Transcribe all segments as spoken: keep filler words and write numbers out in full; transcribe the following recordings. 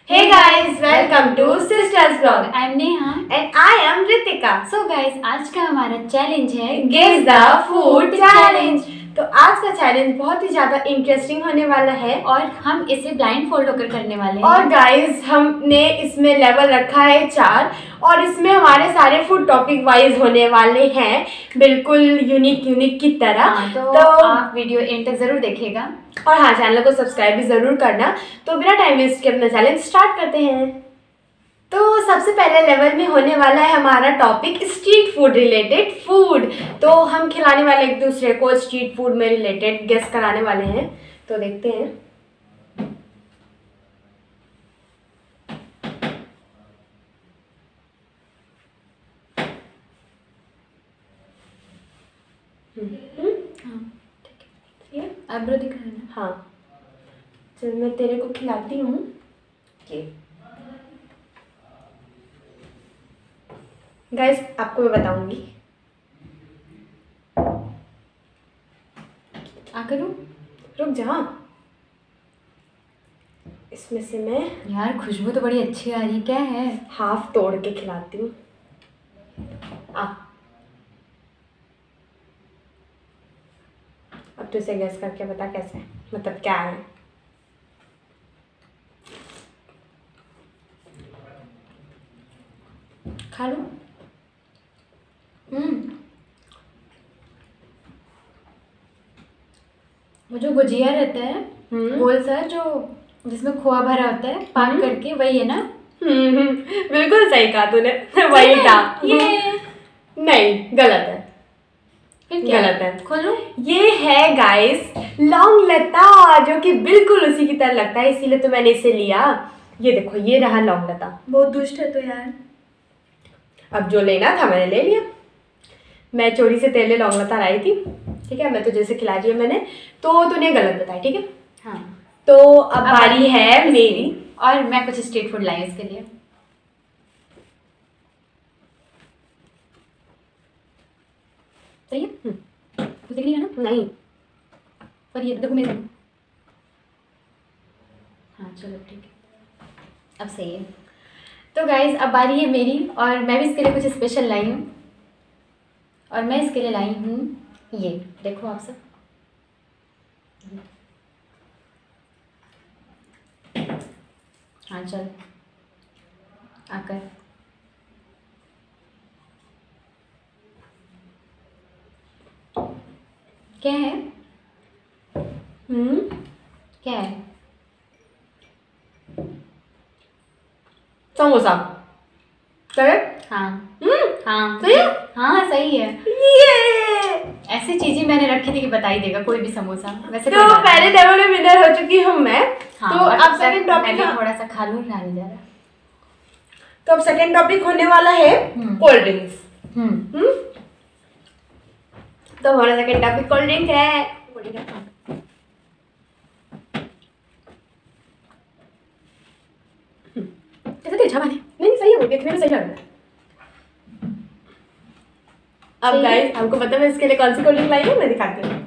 Hey guys, welcome to Sisters Vlog. I am Neha and I am Ritika. So guys, आज का हमारा challenge है Guess the Food Challenge. तो आज का चैलेंज बहुत ही ज़्यादा इंटरेस्टिंग होने वाला है और हम इसे ब्लाइंड फोल्ड होकर करने वाले हैं। और गाइस हमने इसमें लेवल रखा है चार और इसमें हमारे सारे फूड टॉपिक वाइज होने वाले हैं, बिल्कुल यूनिक यूनिक की तरह। हाँ, तो, तो आप वीडियो एंड तक जरूर देखिएगा और हाँ, चैनल को सब्सक्राइब भी जरूर करना। तो बिना टाइम वेस्ट के अपना चैलेंज स्टार्ट करते हैं। तो सबसे पहले लेवल में होने वाला है हमारा topic street food related food. तो हम खिलाने वाले एक दूसरे को स्ट्रीट फूड में रिलेटेड गेस कराने वाले हैं। तो देखते हैं। आईब्रो दिखा है ना? हाँ, चल मैं तेरे को खिलाती हूँ। गाइस आपको मैं बताऊंगी। आकर रुक जा, इसमें से मैं यार खुशबू तो बड़ी अच्छी आ रही, क्या है? हाफ तोड़ के खिलाती हूँ। आ अब तो इसे गैस करके बता कैसे, मतलब क्या है। खा लो। हम्म वो जो गुजिया रहता है गोल सा, जो जिसमें खोआ भरा होता है पाक करके, वही है ना? हम्म बिल्कुल सही कहा तूने, वही था। ये नहीं, गलत है। फिर क्या? गलत है। खोलो। ये है गाइस लौंग लता, जो कि बिल्कुल उसी की तरह लगता है, इसीलिए तो मैंने इसे लिया। ये देखो, ये रहा लौंग लता। बहुत दुष्ट है तो यार। अब जो लेना था मैंने ले लिया। मैं चोरी से तेरे लिए लौंग लता लाई थी, ठीक है? मैं तुझे से खिला दिया मैंने, तो तूने गलत बताया, ठीक है? हाँ, तो अब बारी है मेरी और मैं कुछ स्ट्रीट फूड लाई इसके लिए। सही है? कुछ दिख नहीं है ना? नहीं, पर ये देखो मेरे। हाँ चलो ठीक है, अब सही है। तो गाइज अब बारी है मेरी, और मैं भी इसके लिए कुछ स्पेशल लाई हूँ। और मैं इसके लिए लाई हूँ ये, देखो आप सब। हाँ चल आकर। क्या है? हम्म क्या है? समोसा। करेक्ट? हाँ हम्म हाँ सही है? हाँ सही है। ये ऐसी चीजें मैंने रखी थी कि बता ही देगा कोई भी समोसा। वैसे तो पहले लेवल में विनर हो चुकी हूँ मैं। हाँ, तो अब सेकंड मैं टॉपिक भी थोड़ा सा खा लूँ, नहीं जा रहा। तो अब सेकंड टॉपिक होने वाला है कोल्ड ड्रिंक्स। हम्म हम्म तो हमारा सेकंड टॉपिक कोल्ड ड्रिंक है। कैसे तेज नहीं नहीं सही है, वो देखने में सही लग रहा है। अब गाइस हमको पता है मैं इसके लिए कौन सी कोल्ड ड्रिंक लाई हूँ, मैं दिखाती हूँ।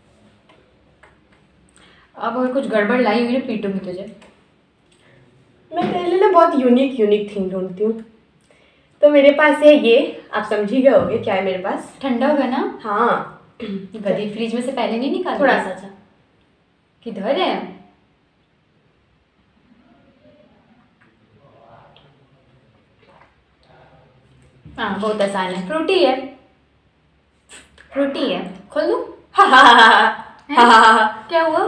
अब अगर कुछ गड़बड़ लाई हुई ना पीटूंगी तुझे। मैं पहले ना बहुत यूनिक यूनिक थिंग ढूंढती हूँ। तो मेरे पास है ये, आप समझ ही गए होंगे क्या है मेरे पास। ठंडा होगा ना? हाँ, गधी फ्रिज में से पहले नहीं निकाला? थोड़ा सा। अच्छा किधर है? हाँ बहुत आसान है, फ्रूटी है। फ्रूटी है, खोल लो। क्या हुआ?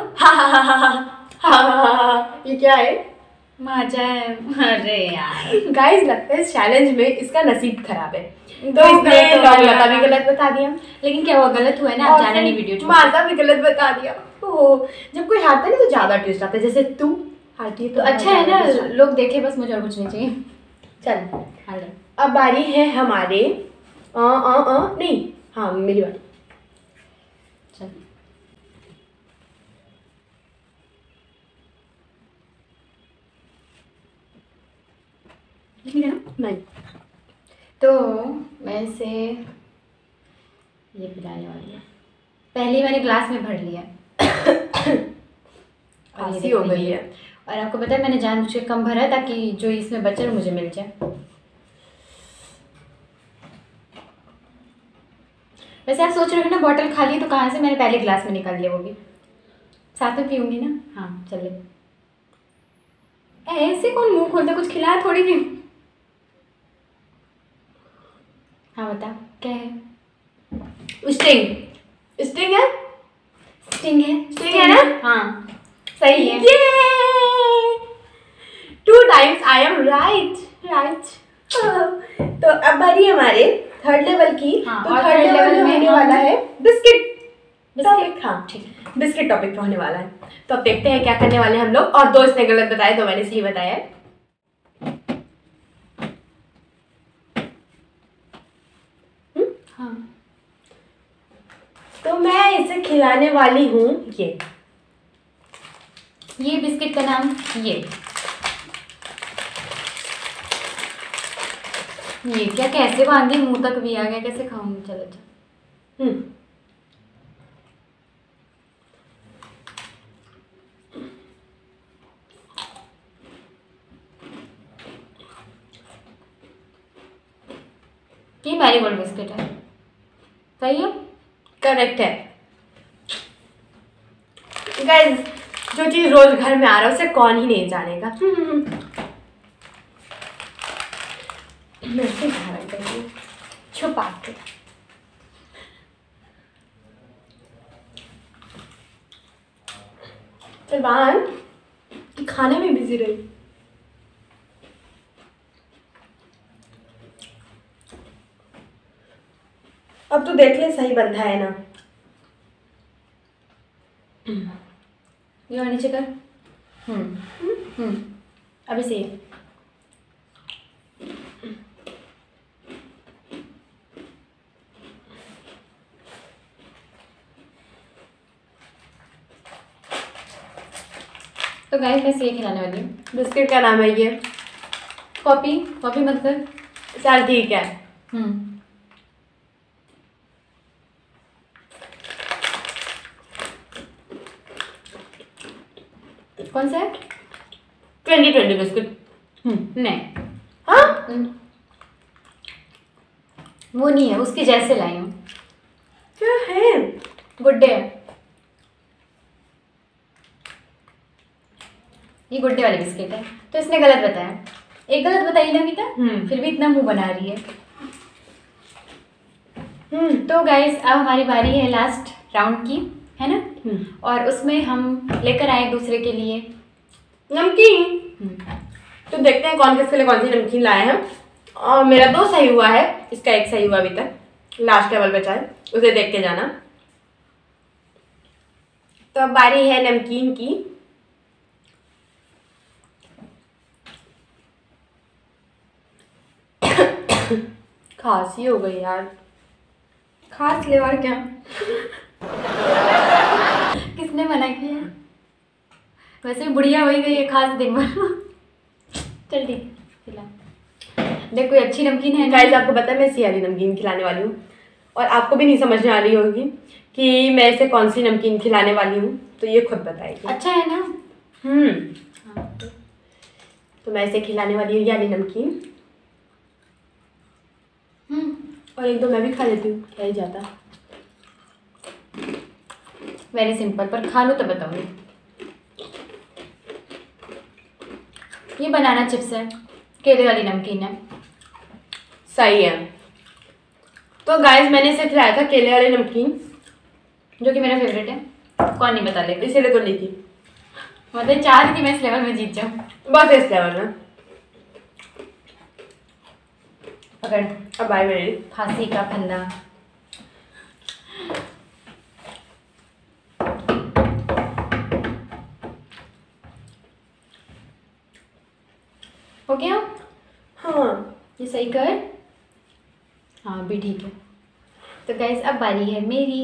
ये क्या है? मजा है। अरे यार गाइस लगता है इस चैलेंज में इसका नसीब खराब है, तो तो इसने गलत लौंग हो लता गया। भी गलत बता दिया। लेकिन क्या हुआ, गलत हुआ है ना? आप जाना नहीं वीडियो छोड़। माजा भी गलत बता दिया। ओह, जब कोई हारता है ना तो ज्यादा ट्विस्ट आता है, जैसे तू हारती है तो अच्छा है ना, लोग देखे बस, मुझे और कुछ नहीं चाहिए। चल हाल अब बारी है हमारे आ, आ, आ, नहीं हाँ मेरी बारी। चल नहीं, तो मैं इसे ये पिलाने वाली है। पहले ही मैंने ग्लास में भर लिया। खांसी हो गई है। और आपको पता है मैंने जानबूझ के कम भरा ताकि जो इसमें बचे वो मुझे मिल जाए। वैसे आप सोच रहे हो ना बॉटल खाली तो कहाँ से, मैंने पहले ग्लास में निकाल लिया, वो भी साथ में पीऊँगी ना। हाँ चलिए, ऐसे कौन मुंह खोलता, कुछ खिलाया थोड़ी थी। हाँ बता क्या है? स्टिंग। स्टिंग है, स्टिंग है, स्टिंग है ना? हाँ सही है। Two times I am right right. तो अब बारी हमारे थर्ड लेवल की। हाँ, तो और थर्ड third लेवल level में में होने हम- वाला है बिस्किट। बिस्किट, हाँ ठीक है। बिस्किट टॉपिक पे होने वाला है। तो अब देखते हैं क्या करने वाले हैं हम लोग। और दो इसने गलत बताया, दो मैंने सही बताया है। हाँ तो मैं इसे खिलाने वाली हूँ ये ये बिस्किट का नाम ये ये क्या, कैसे बांधी, मुंह तक भी आ गया, कैसे खाऊंगी? चलो चलो। हम्म ये मैरीगोल्ड बिस्किट है, सही है? करेक्ट है गाइस। जो चीज रोज घर में आ रहा है उसे कौन ही नहीं जानेगा। मैं इसे धारण करूंगी छुपा के। सलमान खाने में बिजी रही। अब तो देख ले सही बंधा है ना। ये और नीचे कर। हम्म हम्म अभी सही है। तो गाइस मैं ये खिलाने वाली हूँ। बिस्किट का नाम है ये। कॉपी कॉपी मत कर। चल ठीक है। हम्म कौन सा है? Twenty twenty biscuit. हम्म नहीं, हाँ हम्म, वो नहीं है, उसके जैसे लाई हूँ। क्या है? गुड्डे है, ये गुड्डे वाली बिस्किट है। तो इसने गलत बताया, एक गलत बताई ना मीता, हम्म। फिर भी इतना मुंह बना रही है। हम्म तो गाइस अब हमारी बारी है लास्ट राउंड की, है ना? हम्म। और उसमें हम लेकर आए एक दूसरे के लिए नमकीन। हम्म, तो देखते हैं कौन किसके लिए कौन सी नमकीन लाए हैं। और मेरा दो सही हुआ है, इसका एक सही हुआ अभी तक। लास्ट लेवल बचा है, उसे देख के जाना। तो अब बारी है नमकीन की। खांसी हो गई यार। खास ले और क्या। किसने मना किया? वैसे भी बुढ़िया हो ही गई है, खास दिन भर। चल ठीक है, खिला। देख कोई अच्छी नमकीन है ना? गाइस आपको पता है मैं सियाली नमकीन खिलाने वाली हूँ। और आपको भी नहीं समझ में आ रही होगी कि मैं इसे कौन सी नमकीन खिलाने वाली हूँ, तो ये खुद बताएगी। अच्छा है ना? हम्म हाँ तो तो मैं इसे खिलाने वाली हूँ ये वाली नमकीन। हम्म और एक दो मैं भी खा लेती हूँ, क्या ही जाता। वेरी सिंपल, पर खा लो तो बताऊंगी। ये बनाना चिप्स है, केले वाली नमकीन है। सही है। तो गाइस मैंने इसे खिलाया था केले वाली नमकीन, जो कि मेरा फेवरेट है। कौन नहीं बता लेगा? इसीलिए तो ली थी। मतलब चाह कि मैं इस लेवल में जीत जाऊँ। बस इस लेवल में। पकड़, अब बाय मेरी। फांसी का फंदा। हो गया? हाँ ये सही कर। हाँ भी ठीक है। तो गाइस अब बारी है मेरी।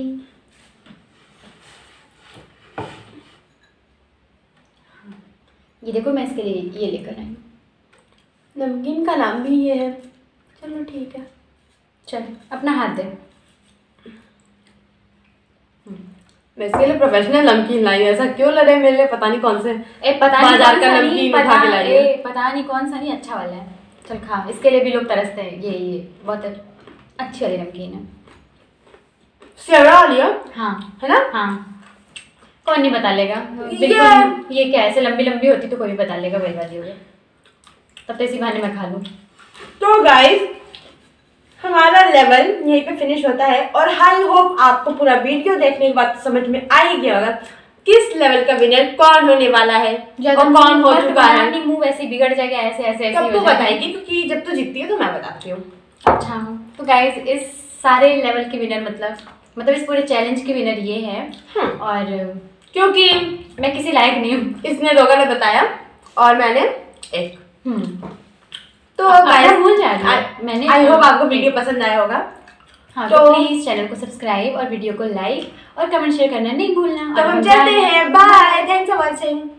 ये देखो मैं इसके लिए ये लेकर आई हूँ। नमकीन का नाम भी ये है। चलो ठीक है। चल अपना हाथ दे। मैं इसके लिए प्रोफेशनल नमकीन लाई है। ऐसा क्यों लड़े मेरे लिए, पता नहीं कौन से ए पता नहीं बाजार कौन का सा नमकीन नहीं, उठा पता के लाई ए है। पता नहीं कौन सा नहीं, अच्छा वाला है। चल खा, इसके लिए भी लोग तरसते हैं। ये ये बहुत अच्छी वाली नमकीन है। सेवड़ा वाली है हाँ है ना? हाँ, कौन नहीं बता लेगा। ये बिल्कुल, ये क्या ऐसे लंबी लंबी होती तो कोई भी बता लेगा वही वाली होगी। तब तो इसी बहाने मैं खा लूँ। तो गाइस हमारा लेवल यहीं पे फिनिश होता है और आई होप आपको पूरा वीडियो देखने के बाद समझ में आ ही गया होगा किस लेवल का विनर कौन होने वाला है और कौन हो चुका है। मुंह वैसे ही बिगड़ जाएगा, ऐसे ऐसे ऐसे कब तो बताएगी, क्योंकि जब तू जीतती है तो मैं बताती हूँ। अच्छा, तो गाइस इस सारे लेवल के विनर मतलब मतलब इस पूरे चैलेंज के विनर ये है। और क्योंकि मैं किसी लायक नहीं हूँ, इसने दो गलत बताया और मैंने एक। हम्म तो गाइस भूल जाएगा मैंने। आई होप आपको वीडियो पसंद आया होगा। हाँ, तो प्लीज चैनल को सब्सक्राइब और वीडियो को लाइक और कमेंट शेयर करना नहीं भूलना। तो हम चलते हैं, बाय, थैंक्स फॉर वॉचिंग।